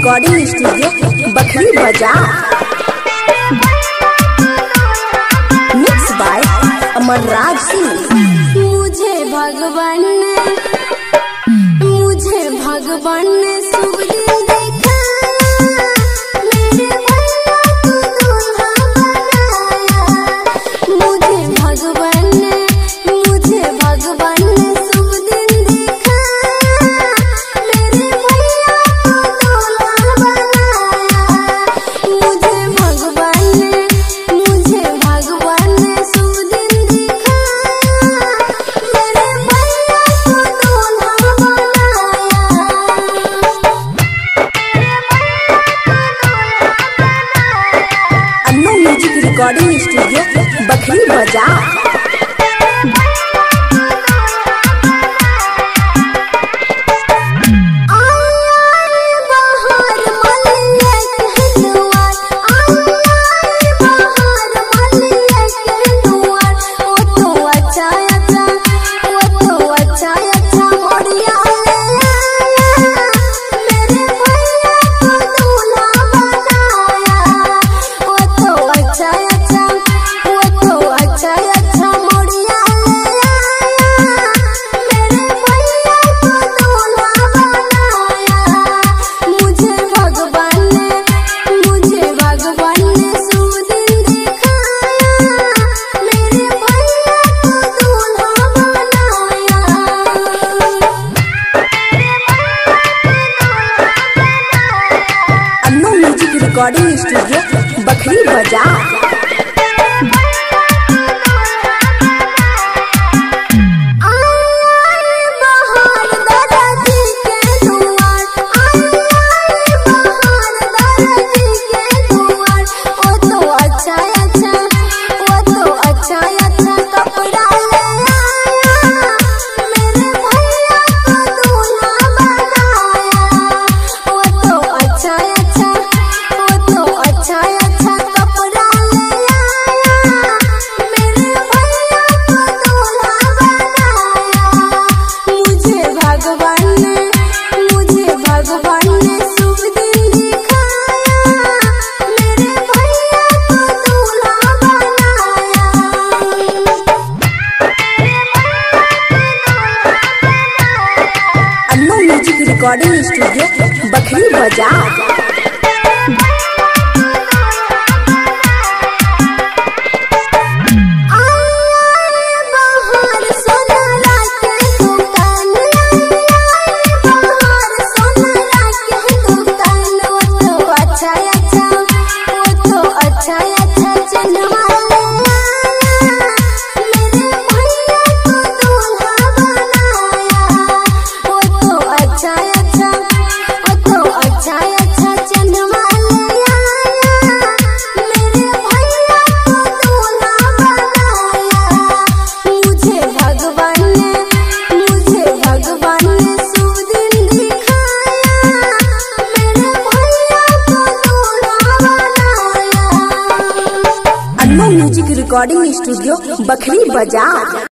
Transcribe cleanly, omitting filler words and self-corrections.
Recording studio Bakhri Bazar. Mix by Amarraj Singh. मुझे भगवान ने शुभ दिन देखा, मेरे भैया को दूल्हा बनाया। मुझे भगवान ने शुभ दिन देखा, मेरे भैया को दूल्हा बनाया। मुझे भगवान ने शुभ दिन देखा, मेरे भैया को दूल्हा बनाया। Annu music recording studio Bakhri Bazar. Recording studio Bakhri Bazar. Recording studio Bakhri बाजार। म्यूजिक रिकॉर्डिंग स्टूडियो बखरी बाजार।